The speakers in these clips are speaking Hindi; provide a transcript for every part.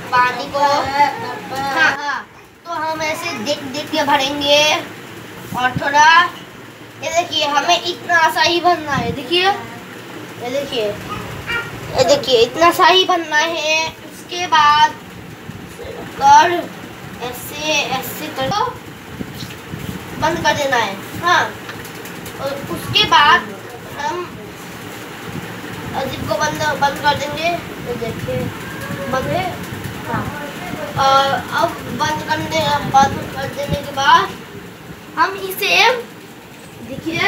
पानी को हाँ तो हम ऐसे देख देख के भरेंगे और थोड़ा ये देखिए हमें इतना सा ही भरना है। देखिए ये देखिए इतना सा ही भरना है। उसके बाद और ऐसे ऐसे कर बंद कर देना है। हाँ और उसके बाद हम जिप को बंद कर देंगे। तो देखिए बंद है। हाँ और अब बंद कर देने के बाद हम इसे देखिए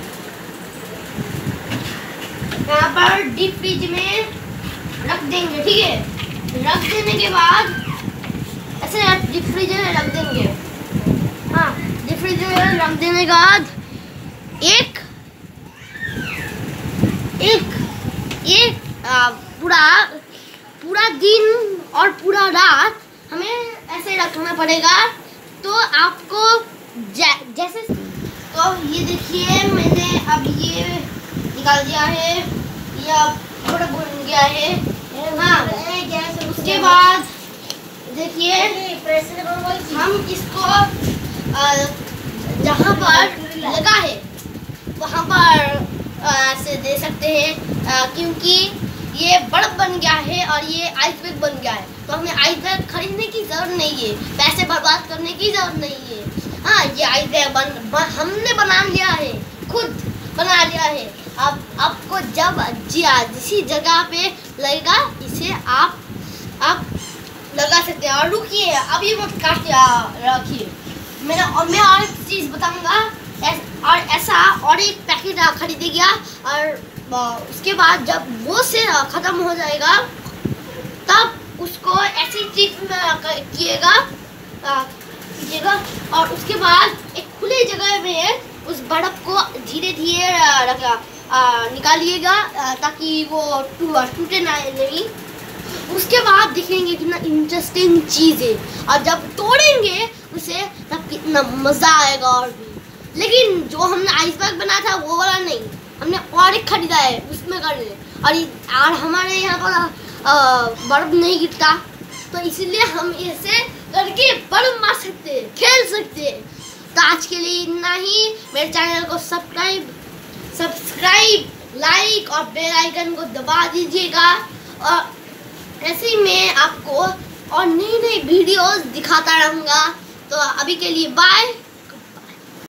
यहाँ पर डीप फ्रिज में रख देंगे। ठीक है, रख देने के बाद ऐसे डीप फ्रिज में रख देंगे। हाँ डीप फ्रिज में रख देने के बाद एक पूरा दिन और पूरा रात हमें ऐसे रखना पड़ेगा। तो आपको जैसे तो ये देखिए मैंने अब ये निकाल दिया है, ये अब थोड़ा भुन गया है। हाँ उसके बाद देखिए हम इसको जहाँ पर लगा है वहाँ पर ऐसे दे सकते हैं क्योंकि ये बर्फ बन गया है और ये आइस बैग बन गया है। तो हमें आइस बैग खरीदने की ज़रूरत नहीं है, पैसे बर्बाद करने की ज़रूरत नहीं है। हाँ ये आइस बैग हमने बना लिया है, खुद बना लिया है। अब आपको जब जिसी जगह पे लगेगा इसे आप लगा सकते हैं। और रुकिए अभी मत काटिए, रखिए मैं और एक चीज़ बताऊंगा। और ऐसा और एक पैकेट खरीदेगा और उसके बाद जब वो से ख़त्म हो जाएगा तब उसको ऐसी चीज में कीजिएगा और उसके बाद एक खुले जगह में उस बर्फ को धीरे धीरे निकालिएगा ताकि वो टूटे ना नहीं। उसके बाद देखेंगे कितना इंटरेस्टिंग चीज़ है और जब तोड़ेंगे उसे तब कितना मज़ा आएगा। और भी लेकिन जो हमने आइस बैग बनाया था वो वाला नहीं, हमने और एक खरीदा है उसमें कर ले। और हमारे यहाँ पर बर्फ नहीं गिरता तो इसीलिए हम इसे करके बर्फ मार सकते, खेल सकते। तो आज के लिए इतना ही। मेरे चैनल को सब्सक्राइब लाइक और बेल आइकन को दबा दीजिएगा और ऐसे ही मैं आपको और नई नई वीडियोस दिखाता रहूँगा। तो अभी के लिए बाय।